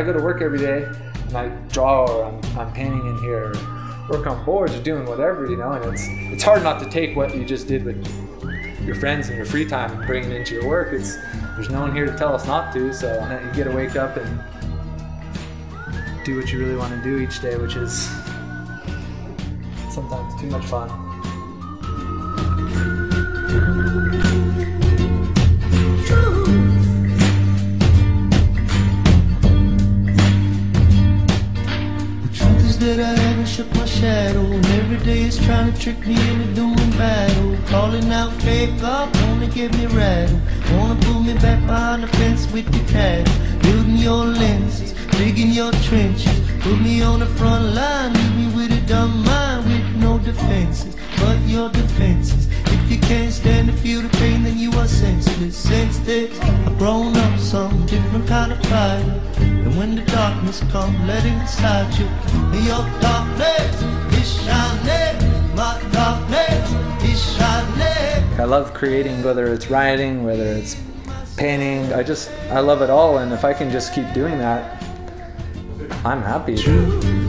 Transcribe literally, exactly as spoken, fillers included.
go to work every day and I draw, or I'm, I'm painting in here, or work on boards, or doing whatever, you know, and it's it's hard not to take what you just did with your friends in your free time and bring it into your work. It's there's no one here to tell us not to, so you get to wake up and do what you really want to do each day, which is sometimes too much fun. That I haven't shook my shadow, and every day is trying to trick me into doing battle. Calling out fake up, wanna get me rattled, wanna pull me back behind the fence with the cattle. Building your lenses, digging your trenches, put me on the front line, leave me with a dumb mind with no defenses, but your defenses. If you can't stand to feel the pain, then you are senseless. Since this, I've grown up some different kind of fighter. And when the darkness comes, let it inside you. And your darkness is shining, my darkness is shining. I love creating, whether it's writing, whether it's painting. I just, I love it all, and if I can just keep doing that, I'm happy. True.